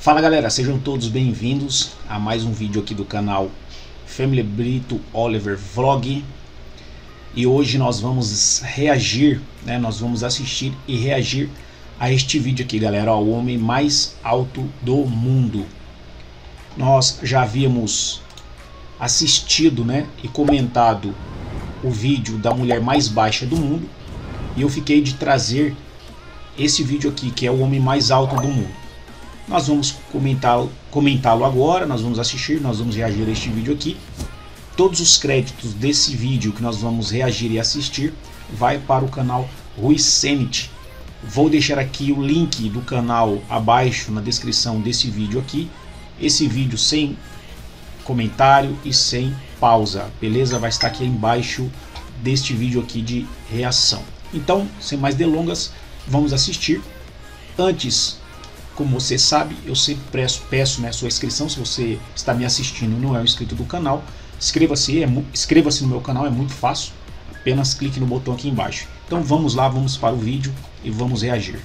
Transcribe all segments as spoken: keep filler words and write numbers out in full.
Fala galera, sejam todos bem-vindos a mais um vídeo aqui do canal Family Brito Oliver Vlog. E hoje nós vamos reagir, né, nós vamos assistir e reagir a este vídeo aqui, galera, ó, o homem mais alto do mundo. Nós já havíamos assistido, né, e comentado o vídeo da mulher mais baixa do mundo, e eu fiquei de trazer esse vídeo aqui, que é o homem mais alto do mundo. Nós vamos comentá-lo comentá-lo agora, nós vamos assistir, nós vamos reagir a este vídeo aqui. Todos os créditos desse vídeo que nós vamos reagir e assistir vai para o canal Rui Zenit. Vou deixar aqui o link do canal abaixo na descrição desse vídeo aqui. Esse vídeo sem comentário e sem pausa, beleza? Vai estar aqui embaixo deste vídeo aqui de reação. Então, sem mais delongas, vamos assistir. Antes, como você sabe, eu sempre peço, peço né, sua inscrição. Se você está me assistindo e não é um inscrito do canal, inscreva-se, é, inscreva-se no meu canal, é muito fácil. Apenas clique no botão aqui embaixo. Então vamos lá, vamos para o vídeo e vamos reagir.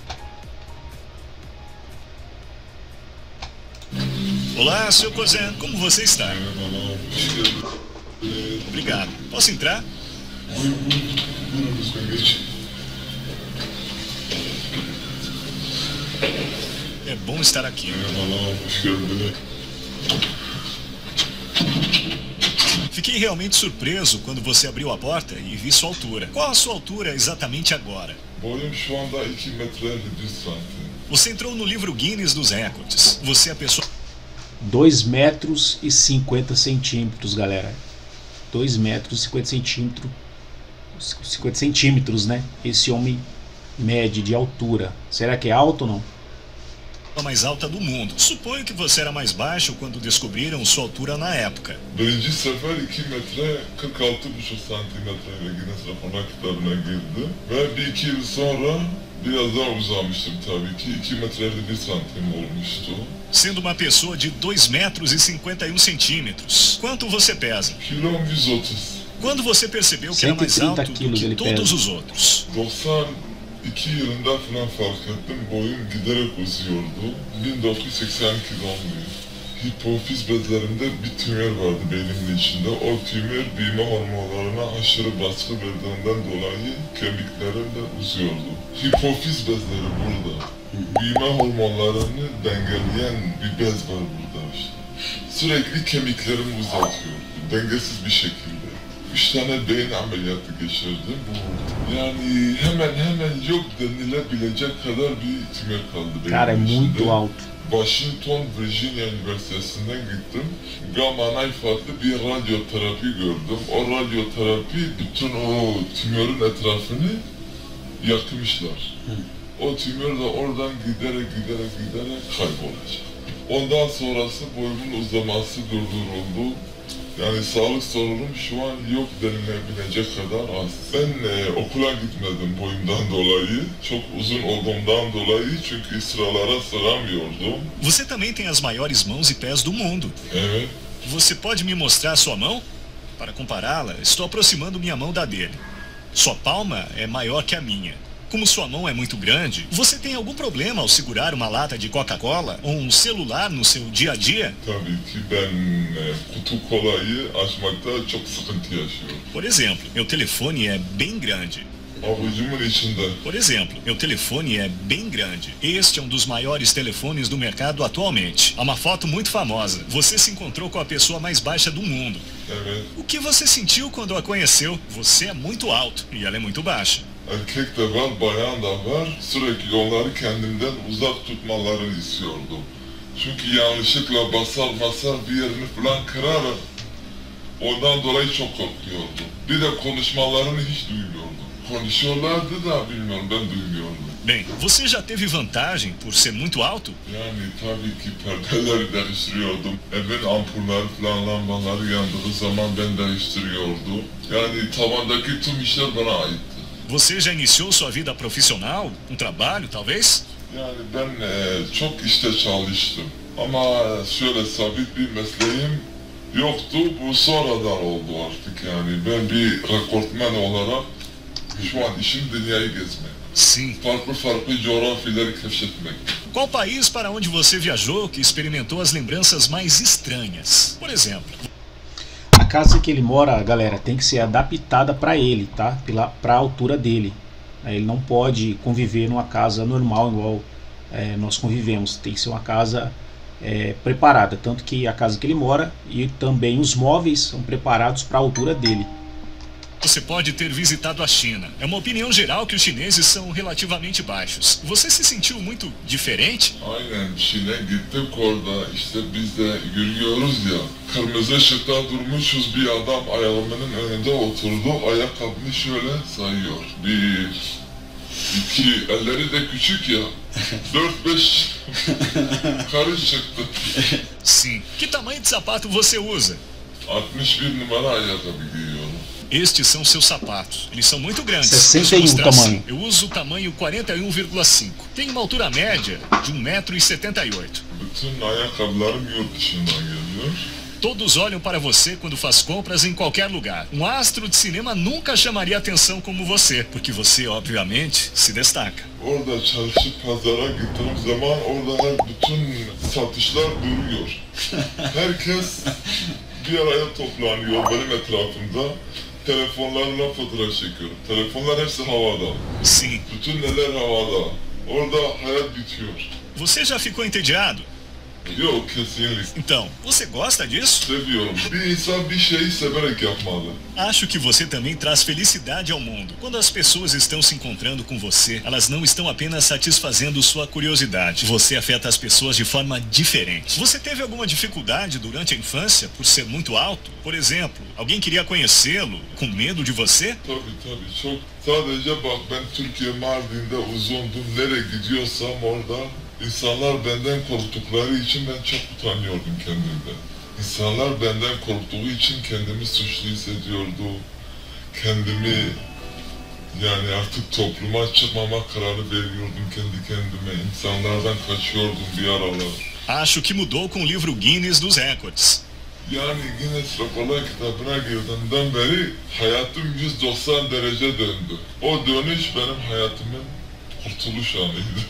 Olá, seu Cozen, como você está? Obrigado. Posso entrar? É bom estar aqui. Fiquei realmente surpreso quando você abriu a porta e vi sua altura. Qual a sua altura exatamente agora? Você entrou no livro Guinness dos Records. Você é a pessoa... dois metros e cinquenta centímetros, galera. dois metros e cinquenta centímetros. cinquenta centímetros, né? Esse homem mede de altura. Será que é alto ou não? A mais alta do mundo. Suponho que você era mais baixo quando descobriram sua altura na época. Birinci sefer iki metre kırk altı buçuk santimetreyle Guinness Rekorlar kitabına girdi. Ve bir iki yıl sonra biraz daha uzamıştım tabii ki. iki metre elli bir santim olmuştu. Sendo uma pessoa de dois metros e cinquenta e um centímetros. Quanto você pesa? Kilom yüz otuz. Quando você percebeu que era mais alto do que todos os outros? doksan iki yılında falan fark ettim. Boyum giderek uzuyordu. bin dokuz yüz seksen iki doğumluyum. Hipofiz bezlerimde bir tümör vardı beynimin içinde. O tümör büyüme hormonlarına aşırı baskı verdiğinden dolayı kemiklerim de uzuyordu. Hipofiz bezleri burada. Büyüme hormonlarını dengeleyen bir bez var burada işte. Sürekli kemiklerimi uzatıyordu. Dengesiz bir şekilde. Üç tane beyin ameliyatı geçirdim. Yani hemen hemen yok denilebilecek kadar bir tümör kaldı beynimin Cara, é muito içinde. alto. Washington, Virginia Üniversitesi'nden gittim. Gamma knife adlı bir radyoterapi gördüm. O radyoterapi bütün o tümörün etrafını yakmışlar. Hı. O tümör de oradan giderek giderek giderek kaybolacak. Ondan sonrası boyumun uzaması durduruldu. Yani sağlık sorunum şu an yok denilebilecek kadar az. Ben e, okula gitmedim boyumdan dolayı. Çok uzun olduğumdan dolayı çünkü sıralara sığamıyordum. Você também tem as maiores mãos e pés do mundo. Evet. Você pode me mostrar sua mão? Para compará-la, estou aproximando minha mão da dele. Sua palma é maior que a minha. Como sua mão é muito grande, você tem algum problema ao segurar uma lata de Coca-Cola ou um celular no seu dia a dia? Tabii ki ben e, kutu kolayı açmakta çok sıkıntı yaşıyorum. Por exemplo, meu telefone é bem grande. Avucumun içinde. Por exemplo, meu telefone é bem grande. Este é um dos maiores telefones do mercado atualmente. Há uma foto muito famosa. Você se encontrou com a pessoa mais baixa do mundo. Evet. O que você sentiu quando a conheceu? Você é muito alto e ela é muito baixa. Erkek de var, bayan da var. Sürekli onları kendimden uzak tutmalarını istiyordum. Çünkü yanlışlıkla basar basar bir yerini falan kırarım. Ondan dolayı çok korkuyordum. Bir de konuşmalarını hiç duymuyordum. Konuşuyorlardı da bilmiyorum, ben duymuyordum. Bem, você já teve vantagem por ser muito alto? Yani tabii ki perdeleri değiştiriyordum. Evin ampulleri falan lambaları yandığı zaman ben değiştiriyordum. Yani tavandaki tüm işler bana aitti. Você já iniciou sua vida profissional? Um trabalho, talvez? Yani ben e, çok işte çalıştım. Ama şöyle sabit bir mesleğim yoktu. Bu sonradan oldu artık yani. Ben bir rekortmen olarak şu an işim dünyayı gezmek. Sim. Farklı farklı coğrafyaları keşfetmek. Qual país para onde você viajou que experimentou as lembranças mais estranhas? Por exemplo... A casa que ele mora, galera, tem que ser adaptada para ele, tá? Para a altura dele. Ele não pode conviver numa casa normal igual é, nós convivemos. Tem que ser uma casa é, preparada. Tanto que a casa que ele mora e também os móveis são preparados para a altura dele. Você pode ter visitado a China. É uma opinião geral que os chineses são relativamente baixos. Você se sentiu muito diferente? Aynen, Çin'e gittik, orada işte biz de görüyoruz ya. Kırmızı ışıkta durmuşuz, bir adam ayağımın önünde oturdu. Ayakkabını şöyle sayıyor. Bir, iki, elleri de küçük ya. Dört beş karış çıktı. Sim. Que tamanho de sapato você usa? altmış bir numara ayakkabı giyiyorum. Estes são seus sapatos. Eles são muito grandes. sessenta e um tamanho. Eu uso o tamanho quarenta e um vírgula cinco. Tenho uma altura média de um metro e setenta e oito. Bütün ayakkabılarım yurt dışından geliyor. Todos olham para você quando faz compras em qualquer lugar. Um astro de cinema nunca chamaria atenção como você, porque você, obviamente, se destaca. Orada çalışıp pazara gittiğim zaman orada her bütün satışlar duruyor. Herkes bir araya toplanıyor benim etrafımda. Telefonlarla fotoğraf çekiyorum. Telefonlar hepsi havada. Sim. Bütün neler havada. Orada hayat bitiyor. Você já ficou entediado? Yok, kesinlikle. Então, você gosta disso? Seviyorum. Bir insan bir şeyi severek yapmalı. Acho que você também traz felicidade ao mundo. Quando as pessoas estão se encontrando com você, elas não estão apenas satisfazendo sua curiosidade. Você afeta as pessoas de forma diferente. Você teve alguma dificuldade durante a infância por ser muito alto? Por exemplo, alguém queria conhecê-lo com medo de você? Tabii tabii. Çok. Sadece bak, ben Türkiye Mardin'de uzundum. Nereye gidiyorsam orada İnsanlar benden korktukları için ben çok utanıyordum kendimden. İnsanlar benden korktuğu için kendimi suçlu hissediyordum. Kendimi yani artık topluma çıkmama kararı veriyordum kendi kendime. İnsanlardan kaçıyordum bir aralar. Acho que mudou com o livro Guinness dos Records. Yani Guinness Rekorlar kitabına girdiğimden beri hayatım yüz doksan derece döndü. O dönüş benim hayatımın kurtuluş anıydı.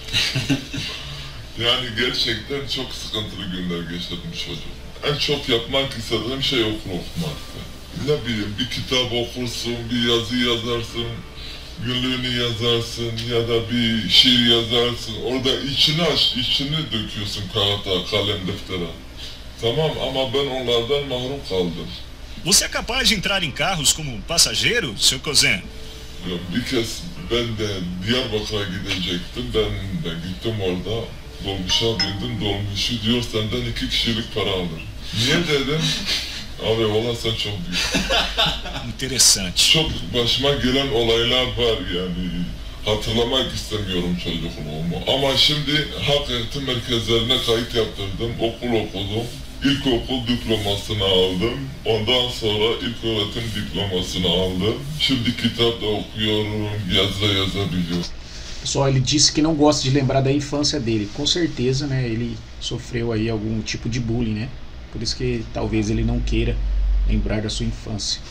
Yani gerçekten çok sıkıntılı günler geçirdim çocuk. En çok yapmak istediğim şey okul okumaktı. Ne bileyim, bir kitap okursun, bir yazı yazarsın, günlüğünü yazarsın ya da bir şiir yazarsın. Orada içini aç, içini döküyorsun kağıda, kalem, deftere. Tamam, ama ben onlardan mahrum kaldım. Você é capaz de entrar em carros como passageiro, seu Cousin? Ya bir kez ben de Diyarbakır'a gidecektim, ben de gittim orada. Dolmuşa bindim, dolmuşu diyor senden iki kişilik para alır. Niye dedim? Abi valla sen çok büyük. Interessante. Çok başıma gelen olaylar var yani. Hatırlamak istemiyorum çocukluğumu. Ama şimdi hak eğitim merkezlerine kayıt yaptırdım, okul okudum. İlkokul diplomasını aldım. Ondan sonra ilköğretim diplomasını aldım. Şimdi kitap da okuyorum, yazı da yazabiliyorum. Pessoal, ele disse que não gosta de lembrar da infância dele. Com certeza, né, ele sofreu aí algum tipo de bullying, né? Por isso que talvez ele não queira lembrar da sua infância.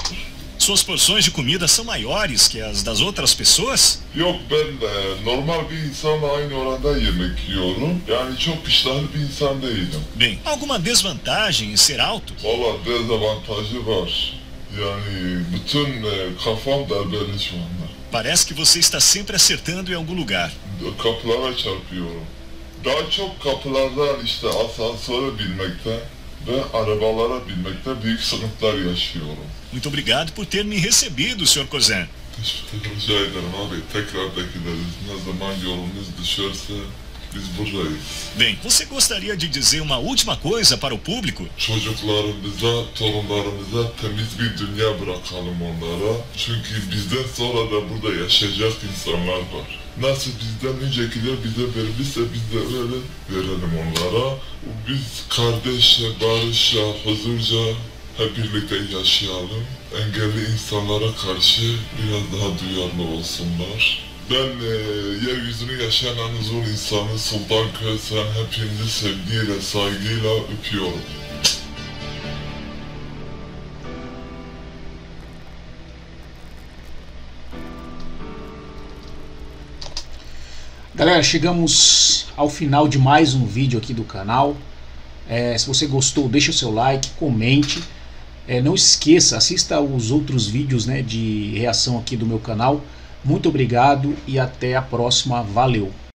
Suas porções de comida são maiores que as das outras pessoas? Yok, ben de normal bir insanla aynı oranda yemek yiyorum. Yani çok iştahlı bir insan değilim. Bem, alguma desvantagem em ser alto? Valla dezavantajı var. Yani bütün kafam darbeli şu anda. Parece que você está sempre acertando em algum lugar. Kapılara çarpıyorum. Daha çok kapılardan işte asansöre binmekte ve arabalara binmekte büyük sıkıntılar yaşıyorum. Muito obrigado por ter me recebido, senhor Cousin. Teşekkür rica ederim abi. Tekrar bekleriz. Ne zaman yolunuz düşerse biz buradayız. Bem, você gostaria de dizer uma última coisa para o público? Çocuklarımıza, torunlarımıza temiz bir dünya bırakalım onlara. Çünkü bizden sonra da burada yaşayacak insanlar var. Nasıl bizden öncekiler bize vermişse biz de öyle verelim onlara. Biz kardeşçe, barışça, huzurca hep birlikte yaşayalım. Engelli insanlara karşı biraz daha duyarlı olsunlar. Ben e, yeryüzünü yaşayan en uzun insanı Sultan Kösen hepinizi sevgiyle, saygıyla öpüyorum. Galera, chegamos ao final de mais um vídeo aqui do canal. É, se você gostou, deixa o seu like, comente. É, não esqueça, assista os outros vídeos, né, de reação aqui do meu canal. Muito obrigado e até a próxima. Valeu!